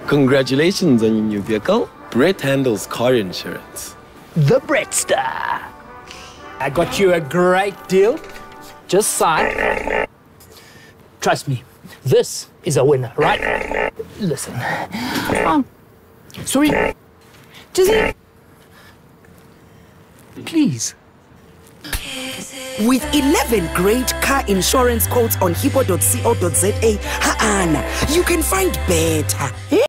Congratulations on your new vehicle. Brett handles car insurance. The Bretster. I got you a great deal. Just sign. Trust me, this is a winner, right? Listen. Sorry. Just... Please. With 11 great car insurance quotes on hippo.co.za, you can find better.